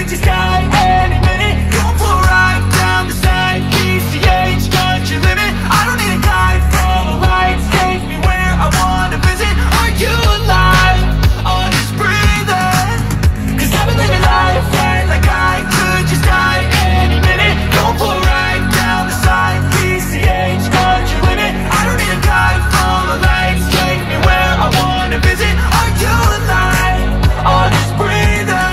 just die any minute. Don't pull right down the side, PCH, country limit. I don't need a guide, follow lights, take me where I wanna visit. Are you alive? Or just breathing? Cause I've been living life right like I could just die any minute. Don't pull right down the side, PCH, country limit. I don't need a guide, follow lights, take me where I wanna visit. Are you alive? Or just breathing?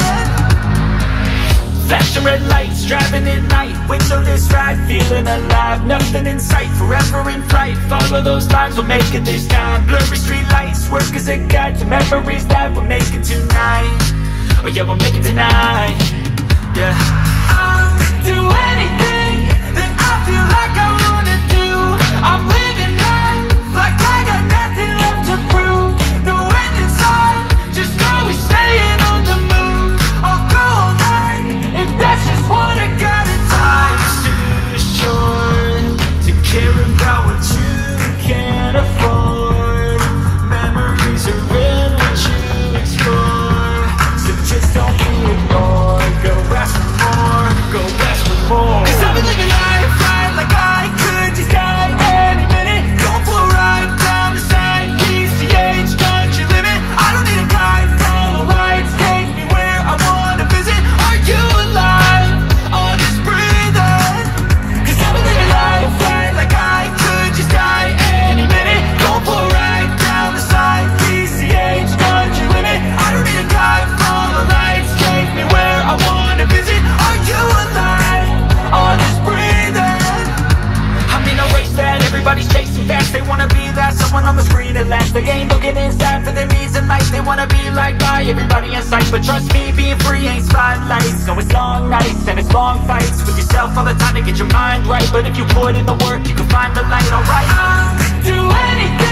Flashing red lights, driving at night, windowless ride, feeling alive. Nothing in sight, forever in flight. Follow those lines, we'll make it this time. Blurry street lights, work as a guide to memories that we're making tonight. Oh yeah, we'll make it tonight. Yeah, I'll do anything that I feel like I wanna do. I'm living life like I got nothing left to prove. No end in sight, just always staying on the move. I'll go all night if that's just what I gotta do. Life's too short to care about what you can't afford. Memories are in what you explore, so just don't be ignored. Go ask for more, go ask for more. Cause I've been living life right like I could just die any minute. Don't pull right down the side, PCH, country limit. I don't need a guide, follow lights, take me where I wanna visit. Are you alive? Or just breathing? Cause I've been living life right like I could just die any minute. Don't pull right down the side, PCH, country limit. I don't need a guide, follow lights, take me where I wanna visit. Are you alive? Or just breathing? I'm in a race that everybody's chasing fast. They wanna be that someone on the screen at last. They ain't looking inside for their needs in life. They wanna be like by everybody in sight. But trust me, being free ain't spotlights. So it's long nights and it's long fights with yourself all the time to get your mind right. But if you put in the work, you can find the light, alright? I'll do anything